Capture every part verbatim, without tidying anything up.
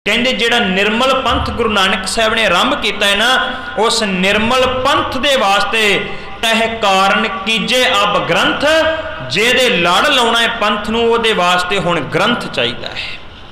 कहते जिहड़ा निर्मल पंथ गुरु नानक साहब ने आरंभ किया है ना, उस निर्मल पंथ दे वास्ते तह कारण कीजे अब ग्रंथ, जेदे लड़ लाउणा है पंथ नूं उहदे वास्ते हुण ग्रंथ चाहिदा है।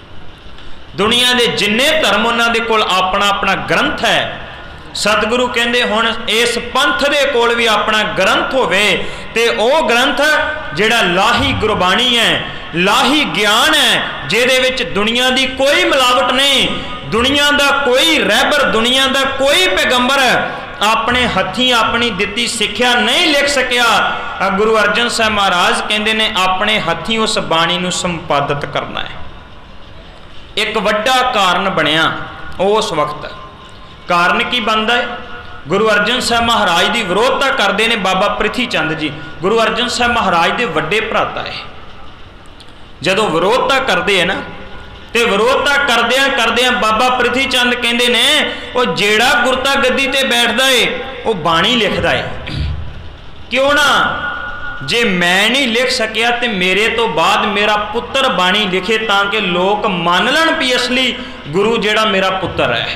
दुनिया दे जिन्ने धर्म उन्हां दे कोल अपना अपना ग्रंथ है। सतगुरु कहंदे हुण इस पंथ दे कोल भी अपना ग्रंथ होवे ते ओ ग्रंथ जिहड़ा लाही गुरबाणी है, लाही ज्ञान है, जिहदे विच दुनिया दी कोई मिलावट नहीं, दुनिया दा कोई रहबर, दुनिया दा कोई पैगंबर अपने हथी अपनी दिती सिक्ख्या नहीं लिख सकिया। गुरु अर्जन साहब महाराज कहंदे ने अपने हथी उस बाणी नूं संपादित करना है। एक वड्डा कारण बनिया उस वक्त। कारण की बनता है? गुरु अर्जन साहब महाराज की विरोधता करते हैं बाबा प्रिथी चंद जी, गुरु अर्जन साहब महाराज के वड्डे भराता है। जदों विरोधता करते हैं ना, तो विरोधता करदियां करदियां बाबा प्रिथी चंद कहते ने वो जेड़ा गुरता गद्दी ते बैठदा है वो बाणी लिखदा है। क्यों ना, जे मैं नहीं लिख सकिया तो मेरे तो बाद मेरा पुत्र बाणी लिखे, ताकि लोग मान लैण भी असली गुरु जेड़ा मेरा पुत्र है।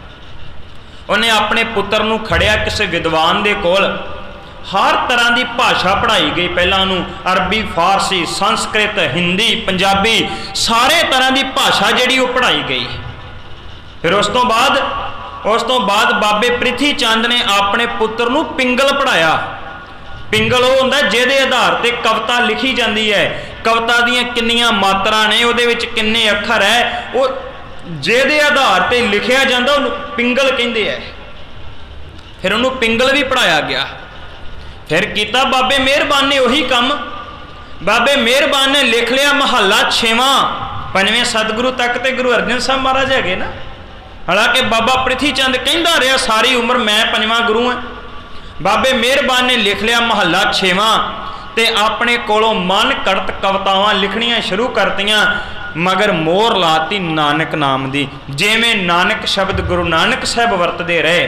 उन्हें अपने पुत्र नूं खड़िया किसी विद्वान दे कोल, हर तरह की भाषा पढ़ाई गई। पहला उन्होंने अरबी, फारसी, संस्कृत, हिंदी, पंजाबी, सारे तरह की भाषा जिहड़ी वो पढ़ाई गई। फिर उस तो बाद उस तो बाद बाबे प्रिथी चंद ने अपने पुत्र नूं पिंगल पढ़ाया। पिंगल वो हुंदा जिहदे आधार पर कविता लिखी जाती है। कविता दीयां किन्नियां मात्रा ने, उहदे विच किन्ने अखर है, वो जिहदे आधार पर लिखिया जाता उहनूं पिंगल कहंदे है। फिर उन्होंने पिंगल भी पढ़ाया गया। फिर किया बाबे मेहरबान ने वही काम। बाबे मेहरबान ने लिख लिया महला छेवां, पंजवें सतगुरु तक तो गुरु अर्जन साहब महाराज है ना। हालांकि बाबा प्रिथी चंद कहता रहा सारी उम्र मैं पंजवां गुरु है। बाबे मेहरबान ने लिख लिया महला छेवां ते अपने कोलों मन कड़त कवितावां लिखनियां शुरू करतियां, मगर मोर लाती नानक नाम दी। जिवें नानक शब्द गुरु नानक साहब वरतदे रहे,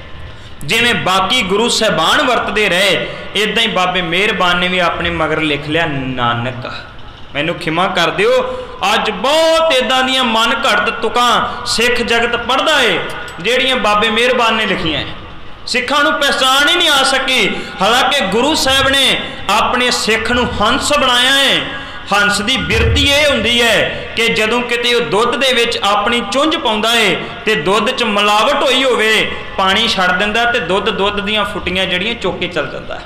जिवें बाकी गुरु साहबान वरतदे रहे, इदां ही बाबे मेहरबान ने भी अपने मगर लिख लिया नानक। मैनू खिमा कर दिओ, अज बहुत इदां दियां मन घड़त तुकां सिख जगत पढ़दा है जिहड़ियां बाबे मेहरबान ने लिखियां है। सिखां नूं पहचान ही नहीं आ सकी। हालांकि गुरु साहब ने अपने सिख नूं हंस बनाया है। हंस की बिरती यह होंदी है कि जदों किते वो दुध दे विच अपनी चुंझ पाउंदा है ते दुध च मिलावट होई होवे, पानी छड़ दिंदा ते दुध दुध दीयां फुटियां जड़ियां चुक के चल जांदा।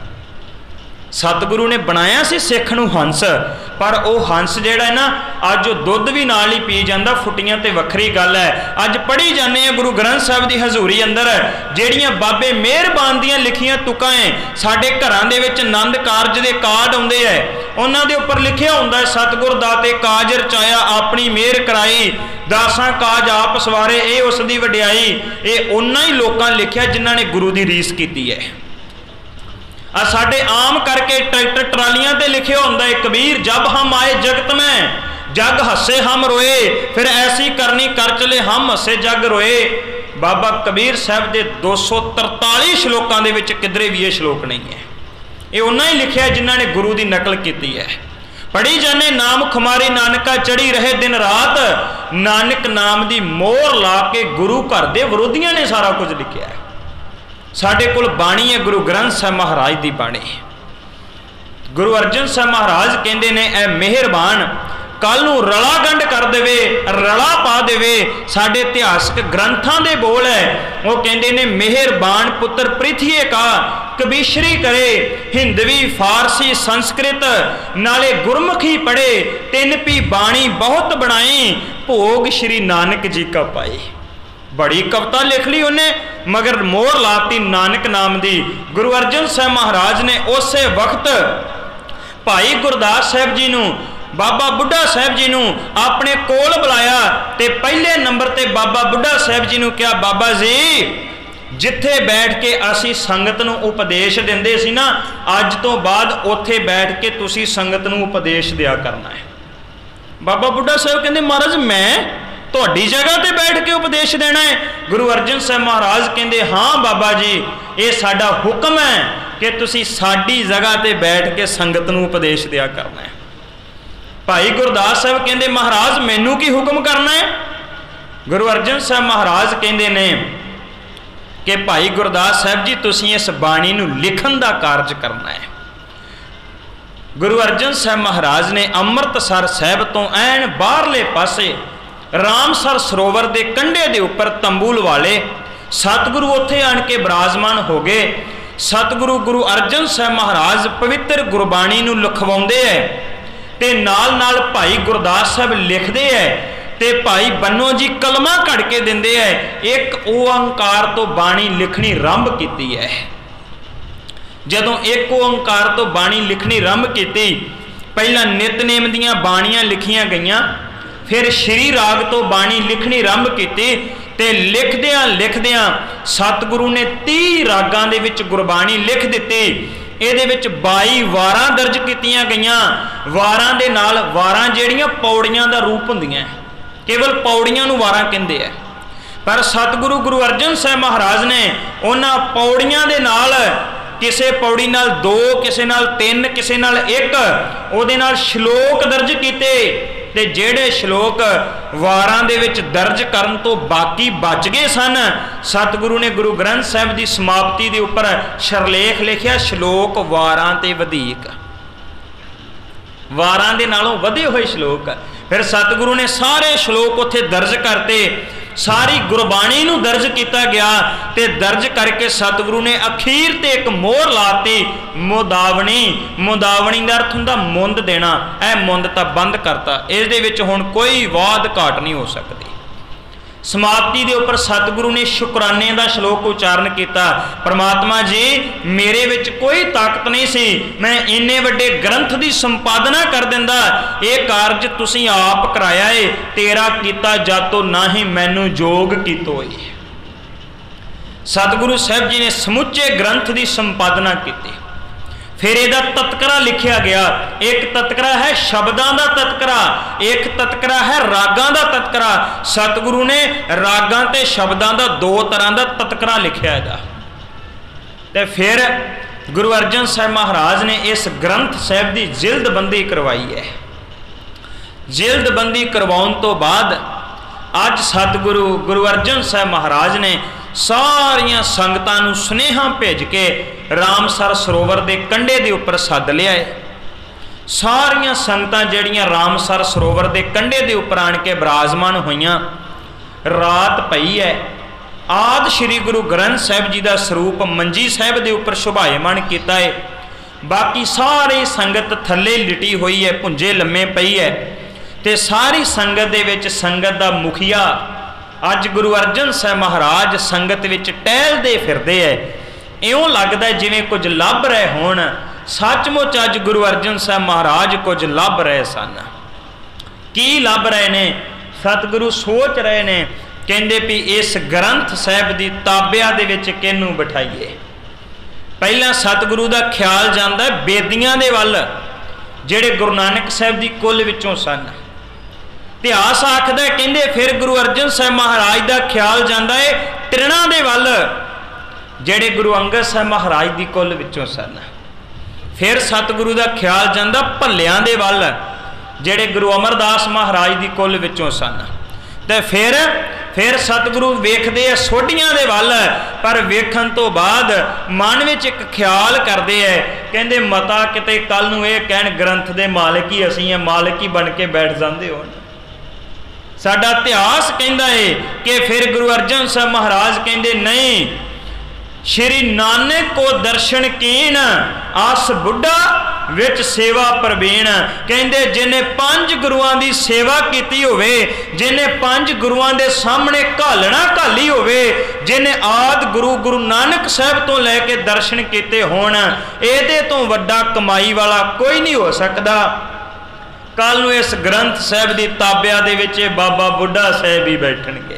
सतगुरु ने बनाया सी सिख नूं हंस, पर वह हंस जिहड़ा है ना अज वो दुध भी नाल ही पी जांदा, फुटियां ते वखरी गल है। अज पढ़ी जाने गुरु ग्रंथ साहब की हजूरी अंदर जिहड़ियां बाबे मेहरबान दियां लिखियां तुकां है। साडे घरां दे विच आनंद कारज दे कार्ड आउंदे है, उन्हां दे उपर लिखिया हुंदा है सतगुर दाते काज रचाया अपनी मेहर कराई, दासां काज आप सवारे ये उसकी वडियाई। ये उन्हां ही लोकां लिखिया जिन्हां ने गुरु की रीस कीती है। आ साडे आम करके ट्रैक्टर ट्रालियां ते लिखे होंदा है कबीर जब हम आए जगत में जग हसे हम रोए, फिर ऐसी करनी कर चले हम हसे जग रोए। बाबा कबीर साहब के दो सौ तरताली श्लोकों के विच किधरे भी ये श्लोक नहीं है। ये उन्हें ही लिखा जिन्हों ने गुरु की नकल की है। पढ़ी जाने नाम खुमारी नानका चढ़ी रहे दिन रात, नानक नाम की मोहर ला के गुरु घर के विरोधियों ने सारा कुछ लिखा है। साडे कोल बाणी है गुरु ग्रंथ साहब महाराज की बाणी। गुरु अर्जन साहब महाराज कहते ने ए मेहरबान कल नूं रला गंढ कर देवे, रला पा देवे। साडे इतिहासक ग्रंथां दे बोल है, वो कहते ने मेहरबान पुत्र पृथ्वी का कबीशरी करे, हिंदवी फारसी संस्कृत नाले गुरमुखी पढ़े, तिन पी बाणी बहुत बनाई, भोग श्री नानक जी का पाई। बड़ी कविता लिख ली उन्हें, मगर मोहर लाती नानक नाम दी। गुरु अर्जन साहब महाराज ने उस वक्त भाई गुरदास साहब जी नूं, बाबा बुढ़ा साहब जी नूं अपने कोल बुलाया ते पहले नंबर ते बाबा बुढ़ा साहब जी नूं कहा, बाबा जी जिथे बैठ के असी संगत नूं उपदेश दिंदे सी ना, अज तो बाद उत्थे बैठ के तुसी संगत नूं उपदेश दिया करना है। बाबा बुढ़ा साहब कहंदे महाराज मैं तुहाडी जगह ते बैठ के उपदेश देना है। गुरु अर्जन साहब महाराज कहंदे हाँ बाबा जी ये साडा हुक्म है कि तुसी साडी जगह ते बैठ के संगत नूं उपदेश दिया करना है। भाई गुरदास साहब कहंदे महाराज मैनू की हुक्म करना है? गुरु अर्जन साहब महाराज कहते ने कि भाई गुरदास साहब जी तुसीं इस बाणी नूं लिखण दा कारज करना है। गुरु अर्जन साहब महाराज ने अमृतसर साहब तो ऐन बाहरले पासे रामसर सरोवर के कंढे के उपर तंबू लवाले। सतगुरु उत्थे आण के विराजमान हो गए। सतगुरु गुरु अर्जन साहब महाराज पवित्र गुरबाणी नूं लिखवाउंदे है ते नाल नाल भाई गुरदास साहब लिखते है ते भाई बन्नो जी कलमा कढ़ के दिंदे है। एक ओंकार तो बाणी लिखनी आरंभ कीती है। जदों एक ओंकार तो बाणी लिखनी आरंभ की, पहला नितनेम दीयां बाणियां लिखियां गईयां, फिर श्री राग तो बाणी लिखनी आरंभ की ते लिखदियां लिखदियां सतगुरु ने तीह रागां दे विच गुरबाणी लिख दिती। इहदे विच बाई वारां दर्ज कीतियां गईयां। वारां दे नाल वारां जिहड़ियां पौड़ियां दा रूप हुंदियां, केवल पौड़ियां नूं वारां कहंदे आ, पर सतगुरु गुरु अर्जन साहब महाराज ने उन्हां पौड़ियां दे नाल किसे पौड़ी नाल दो, किसे नाल तीन, किसे नाल एक, उहदे नाल श्लोक दर्ज कीते ते जेड़े श्लोक वारां दे विच दर्ज करन तो बाकी बच गए सन, सतगुरु ने गुरु ग्रंथ साहिब की समाप्ति के उपर शरलेख लिखिया श्लोक वारां ते वधीक, वारां दे नालों वधे होए श्लोक। फिर सतगुरु ने सारे श्लोक उत्थे दर्ज करते, सारी गुरबाणी नूं दर्ज किया गया ते दर्ज करके सतगुरु ने अखीर ते एक मोहर लाती मुदावनी। मुदावनी का अर्थ हुंदा मुंद देना। ऐ मुंद तां बंद करता, इस दे विच हुण कोई वाद घाट नहीं हो सकती। समाप्ति के उपर सतगुरु ने शुकराने का श्लोक उच्चारण किया। परमात्मा जी मेरे विच कोई ताकत नहीं सी, मैं इन्ने वड्डे ग्रंथ की संपादना कर दिंदा, ये कारज तुसीं आप कराया है, तेरा कीता जातो ना ही मैनू जोग कीतो है। सतगुरु साहब जी ने समुचे ग्रंथ की संपादना की। फिर यदा तत्करा लिखा गया। एक तत्करा है शब्दां दा तत्करा, एक तत्करा है रागां दा तत्करा। सतगुरु ने रागां ते शब्दां दा दो तरह का तत्करा लिखा है। ते फिर गुरु अर्जन साहब महाराज ने इस ग्रंथ साहब की जिल्दबंदी करवाई है। जिल्दबंदी करवाउण तो बाद अज सतगुरु गुरु अर्जन साहब महाराज ने सारिया संगतां नूं सुनेहा भेज के रामसर सरोवर के कंढे के उपर सद लिया है। सारिया संगतां जिहड़ियां रामसर सरोवर के कंढे के उपर आण के विराजमान होईयां। रात पई है। आदि श्री गुरु ग्रंथ साहिब जी का स्वरूप मंजी साहिब के उपर शोभायमान किया है। बाकी सारी संगत थले लिटी हुई है, भुंजे लम्मे पई है। ते सारी संगत दे विच संगत का मुखिया अज गुरु अर्जन साहब महाराज संगत विच टहलदे फिरदे है। इउं लगदा है जिवें कुछ लभ रहे होण। सचमुच अज गुरु अर्जन साहब महाराज कुछ लभ रहे सन। की लभ रहे ने? सतगुरु सोच रहे ने, कहंदे भी इस ग्रंथ साहब की ताबिया दे विच किहनूं बिठाईए। पहला सतगुरु का ख्याल जांदा बेदियां दे वल जिहड़े गुरु नानक साहब की कुल विचों सन। इतिहास आखदा कहंदे फिर गुरु अर्जन साहब महाराज का ख्याल जांदा है त्रिणां दे वल जिहड़े गुरु अंगद साहब महाराज की कुल विचों सन। फिर सतगुरु का ख्याल जांदा भल्लियां दे वल जिहड़े गुरु अमरदास महाराज की कुल विचों सन। ते फिर फिर सतगुरु वेखदे आ सोढियां दे वल, पर वेखण तो बाद मन विच एक ख्याल करदे है, कहंदे मता किते कल नूं इह कहण ग्रंथ दे मालिक ही असीं है, मालिक ही बन के बैठ जांदे होण। साडा इतिहास कहंदा है कि फिर गुरु अर्जन साहब महाराज कहंदे नहीं, श्री नानक को दर्शन कीन आस बुढ़ा विच सेवा प्रवीण। कहंदे जिन्हें पंज गुरुआं दी सेवा कीती होवे, जिन्हें पंज गुरुआं दे सामने घालना घाली होवे, जिन्हें आद गुरु गुरु नानक साहब तो लैके दर्शन कीते होण, इहदे तो वड्डा कमाई वाला कोई नहीं हो सकदा। कल नूं इस ग्रंथ साहब की ताबिया दे विच बाबा बुढ़ा साहब ही बैठणगे।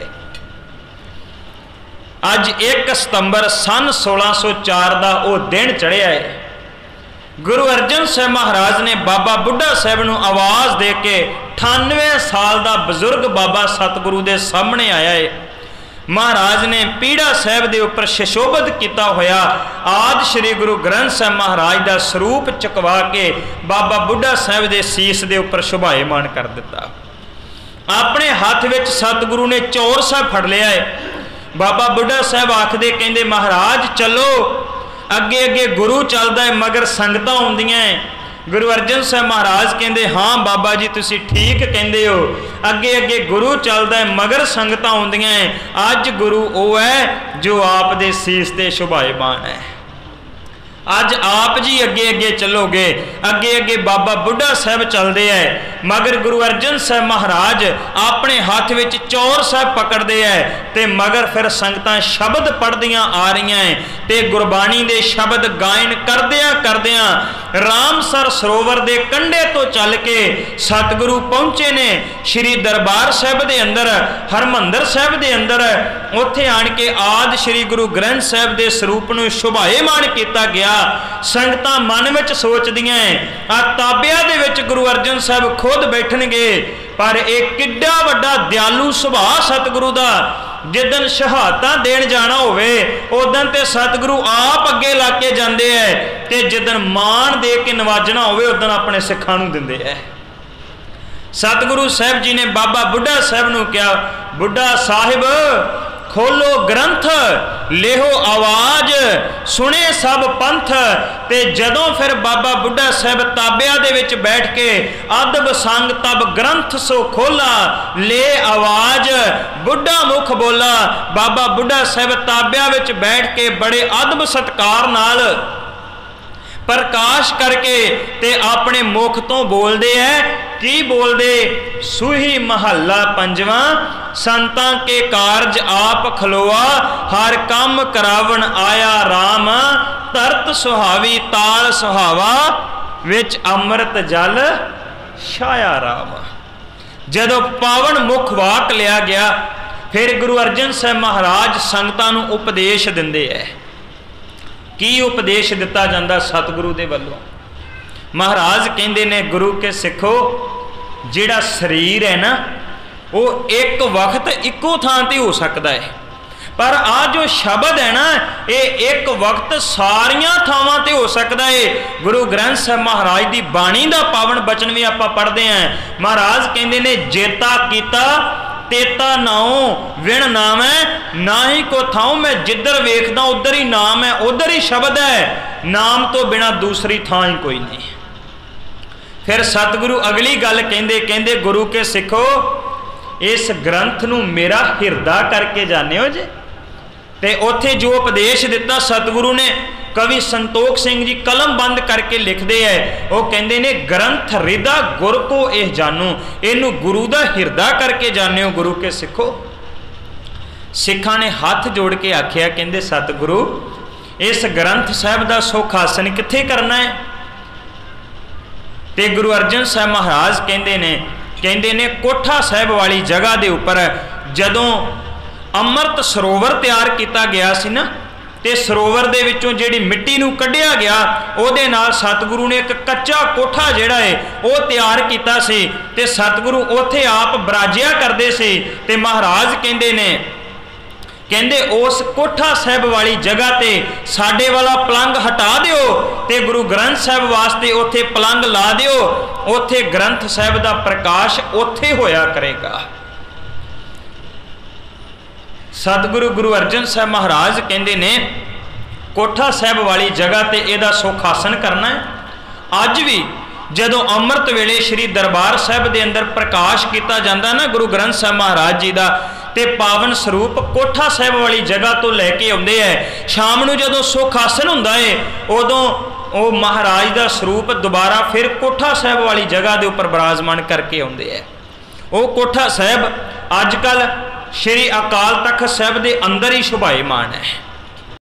अज एक सितंबर सन सोलह सौ चार का वह दिन चढ़िया है। गुरु अर्जन साहब महाराज ने बाबा बुढ़ा साहब नूं आवाज़ दे के अठानवे साल का बजुर्ग बाबा सतगुरु के सामने आया है। महाराज ने पीढ़ा साहब के उपर सुशोभित किया होया आदि श्री गुरु ग्रंथ साहब महाराज का स्वरूप चुकवा के बाबा बुढ़ा साहब के सीस के उपर शोभायमान कर दिता। अपने हाथ विच सतगुरु ने चौर साहब फड़ लिया है। बाबा बुढ़ा साहब आखदे कहंदे महाराज चलो, अगे अगे गुरु चलदा है मगर संगतां आउंदियां है। गुरु अर्जन साहब महाराज कहंदे हाँ बाबा जी तुसी ठीक कहंदे हो, अगे अगे गुरु चलदा है मगर संगतां आउंदियां है। अज गुरु वो है जो आप दे सीस ते शोभाएमान है। अज आप जी अगे अगे चलोगे, अगे अगे बाबा बुढ़ा साहब चलते हैं मगर गुरु अर्जन साहब महाराज अपने हाथ विच चौर साहब पकड़ते हैं ते मगर फिर संगतां शब्द पढ़दियां आ रही हैं ते गुरबाणी दे शब्द गायन करदियां करदियां रामसर सरोवर दे कंढे तो चल के सतगुरु पहुंचे ने श्री दरबार साहब दे अंदर, हरमंदर साहब दे अंदर। उत्थे आण के आद श्री गुरु ग्रंथ साहब दे स्वरूप नूं शोभाएमान किया गया। संगतां मन विच सोचदियां आ ताबिया दे विच गुरु अर्जन साहब खुद बैठणगे, पर एक किड्डा वड्डा दयालु सुभाअ सतगुरु दा। जिदन शहादतां देण जाना होवे उदन ते सतगुरु आप अगे ला के जांदे है ते जिदन मान दे के नवाजना होवे उदन अपने सिखां नूं दिंदे है। सतगुरु साहब जी ने बाबा बुढ़ा साहब नूं कहा, बुढ़ा साहिब खोलो ग्रंथ, लेहो आवाज, सुने सब पंथ। ते जदों फिर बाबा बुढ़ा साहब ताबिया दे विच बैठ के अदब संग तब ग्रंथ सो खोला, ले आवाज, बुढ़ा मुख बोला। बाबा बुढ़ा साहब ताबिया विच बैठ के बड़े अदब सत्कार नाल प्रकाश करके ते अपने मुख तो बोलते हैं। की बोलते? सूही महला पंजवा, संतां के कारज आप खलोआ, हर काम करावन आया राम, तरत सुहावी ताल सुहावा, विच अमृत जल छाया राम। जदों पावन मुख वाक लिया गया फिर गुरु अर्जन साहब महाराज संगतां नूं उपदेश दिंदे है। की उपदेश दिता जाता सतगुरु दे वल्लों? महाराज कहंदे ने गुरु के सिखो जिहड़ा शरीर है ना वो एक वक्त इको थां ते हो सकता है, पर आ जो शब्द है ना ये एक वक्त सारियां थावां ते हो सकता है। गुरु ग्रंथ साहब महाराज की बाणी का पावन बचन भी आपां पढ़ते हैं। महाराज कहंदे ने जेता कीता तेता नाओ विण नाम है, ना ही को थाओ मैं जिधर वेखदा उधर ही नाम है, उधर ही शब्द है, नाम तो बिना दूसरी थां ही कोई नहीं। फिर सतगुरु अगली गल कहंदे कहंदे गुरु के सिखो इस ग्रंथ नूं मेरा हिरदा करके जाने हो जे। ते उत्थे जो उपदेश दिता सतगुरु ने कवि संतोख सिंह जी कलम बंद करके लिखते हैं, वो कहते ने ग्रंथ हृदा गुर को एह जानू, इनू गुरु दा हिरदा करके जाने हो गुरु के सिखो। सिखा ने हाथ जोड़ के आख्या कहते सतगुरु इस ग्रंथ साहब का सुख आसन कित्थे करना है? ते गुरु अर्जन साहब महाराज कहते ने कहते ने कोठा साहब वाली जगह के उपर जदों अमृत सरोवर तैयार किया गया सी ना, ते सरोवर दे विचों जिहड़ी मिट्टी नूं कढ़िया गया उहदे नाल सतगुरु ने एक कच्चा कोठा जिहड़ा है वो तैयार किया सी ते सतगुरु उत्थे आप बराजिया करदे सी। ते महाराज कहंदे ने कहंदे उस कोठा साहब वाली जगह ते साडे वाला पलंग हटा दिओ ते गुरु ग्रंथ साहब वास्ते उत्थे पलंग ला दिओ, उत्थे ग्रंथ साहब दा प्रकाश उत्थे होया करेगा। सतगुरु गुरु अर्जन साहब महाराज कहंदे ने कोठा साहब वाली जगह ते इहदा सुख आसन करना है। अज भी जदों अमृत वेले श्री दरबार साहब दे अंदर प्रकाश किया जाता ना गुरु ग्रंथ साहब महाराज जी का, ते पावन स्वरूप कोठा साहब वाली जगह तो लैके आउंदे है। शाम नूं जदों सुख आसन हुंदा है उदों वो महाराज का स्वरूप दोबारा फिर कोठा साहब वाली जगह के उपर विराजमान करके आउंदे है। वो कोठा साहब अजकल श्री अकाल तख्त साहब के अंदर ही शोभाएमान है।